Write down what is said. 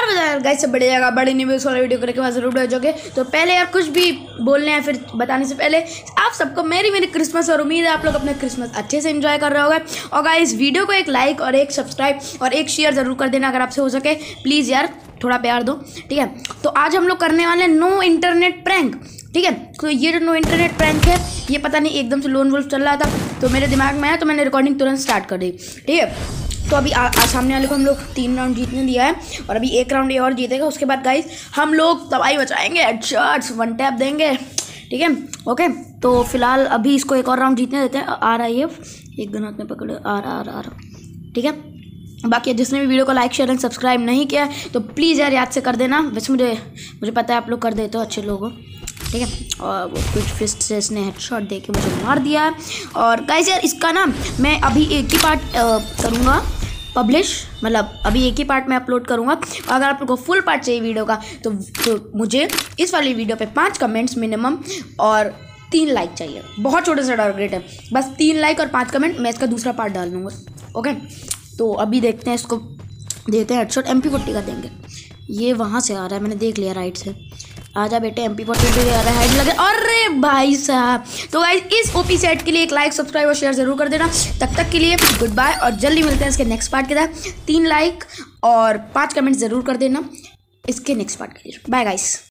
Guys सब बढ़िया जाएगा। बड़ी न्यूज़ वाला वीडियो करने के बाद जरूर हो जाओगे। तो पहले यार कुछ भी बोलने हैं फिर बताने से पहले आप सबको मेरी क्रिसमस और उम्मीद है आप लोग अपने क्रिसमस अच्छे से एंजॉय कर रहे होगे। और गाइस वीडियो को एक लाइक और एक सब्सक्राइब और एक शेयर जरूर कर देना अगर आपसे हो सके, प्लीज़ यार थोड़ा प्यार दो, ठीक है। तो आज हम लोग करने वाले हैं नो इंटरनेट प्रैंक, ठीक है। तो ये जो नो इंटरनेट प्रैंक है ये पता नहीं एकदम से लोन वोल्फ चल रहा था तो मेरे दिमाग में आया तो मैंने रिकॉर्डिंग तुरंत स्टार्ट कर दी, ठीक है। तो अभी सामने वाले को हम लोग 3 राउंड जीतने दिया है और अभी 1 राउंड ये और जीतेगा। उसके बाद गाइस हम लोग तबाही मचाएंगे, हेडशॉट्स 1 टैप देंगे, ठीक है, ओके। तो फिलहाल अभी इसको 1 और राउंड जीतने देते हैं। आ रहा है ये, एक गन हाथ में पकड़े, आ रहा, ठीक है। बाकी जिसने भी वीडियो को लाइक शेयर एंड सब्सक्राइब नहीं किया है तो प्लीज़ यार याद से कर देना। वैसे मुझे पता है आप लोग कर देते हो, अच्छे लोग हो, ठीक है। और वो कुछ फिस्ट से इसने हेडशॉट दे के मुझे मार दिया है। और गाइस यार इसका ना मैं अभी एक ही पार्ट करूँगा पब्लिश, मतलब अभी एक ही पार्ट में अपलोड करूँगा। अगर आप लोग को फुल पार्ट चाहिए वीडियो का तो मुझे इस वाली वीडियो पे 5 कमेंट्स मिनिमम और 3 लाइक चाहिए। बहुत छोटे से टारगेट है, बस 3 लाइक और 5 कमेंट, मैं इसका दूसरा पार्ट डाल दूँगा, ओके। तो अभी देखते हैं, इसको देते हैं हेडशॉट। MP40 का देंगे। ये वहाँ से आ रहा है, मैंने देख लिया राइट से। आजा बेटे, MP40 आ रहा है, हेड लगे। अरे भाई साहब। तो गाइस इस ओपी सेट के लिए एक लाइक सब्सक्राइब और शेयर जरूर कर देना। तब तक के लिए गुड बाय और जल्दी मिलते हैं इसके नेक्स्ट पार्ट के साथ। 3 लाइक और 5 कमेंट जरूर कर देना इसके नेक्स्ट पार्ट के लिए। Bye guys.